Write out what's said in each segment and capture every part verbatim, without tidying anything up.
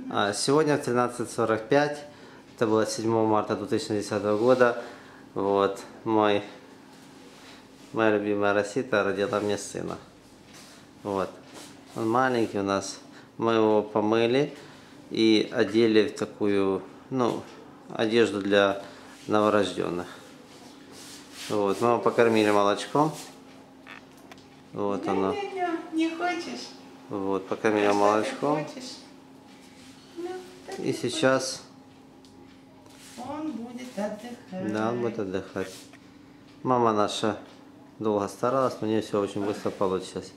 А, сегодня в тринадцать сорок пять, это было седьмого марта две тысячи десятого года, вот, мой, моя любимая Росита родила мне сына. Вот, он маленький у нас, мы его помыли и одели в такую, ну, одежду для новорожденных. Вот, мы его покормили молочком. Вот не, оно. Не, не, не хочешь? Вот, покормили а молочком. Ну, и сейчас... Он будет отдыхать. Да, он будет отдыхать. Мама наша долго старалась, но у нее все очень быстро получилось.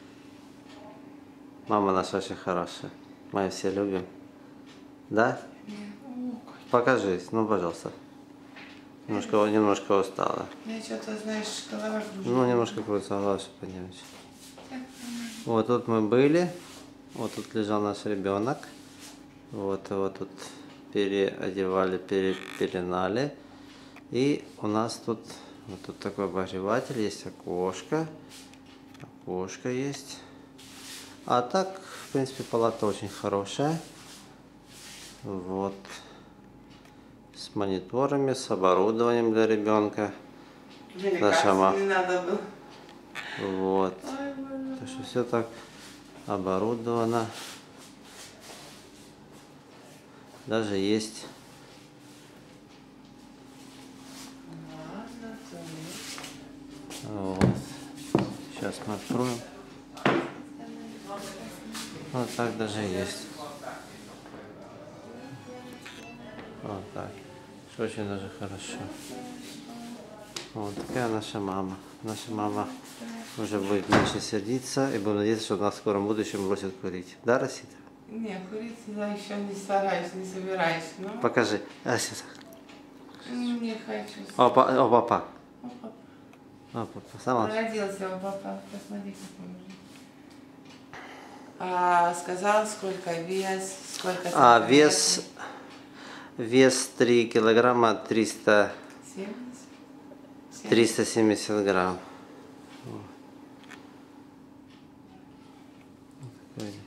Мама наша очень хорошая. Мы ее все любим. Да? Покажись, ну пожалуйста. Немножко, немножко устала. Я что-то, знаешь, голова кружится. Ну, немножко крутится голова, чтобы поднять. Вот тут мы были. Вот тут лежал наш ребенок. Вот его тут переодевали, перепеленали. И у нас тут вот тут такой обогреватель, есть окошко. Окошко есть. А так, в принципе, палата очень хорошая. Вот. С мониторами, с оборудованием для ребенка. Наша мама. Не надо было. Вот. Ой, так что все так оборудовано. Даже есть. Вот. Сейчас мы откроем. Вот так даже есть. Вот так. Что очень даже хорошо. Вот такая наша мама. Наша мама уже будет меньше сердиться и будем надеяться, что она в скором будущем бросит курить. Да, Росита? Не, курить я еще не стараюсь, не собираюсь. Но... Покажи. А, сейчас. Не хочу. Опа, о, папа. О, папа. О, папа. Сама. Родился у папа. Посмотри, какой уже. А, сказал, сколько вес, сколько... А, вес... Вес три килограмма триста... триста семьдесят грамм. Вот.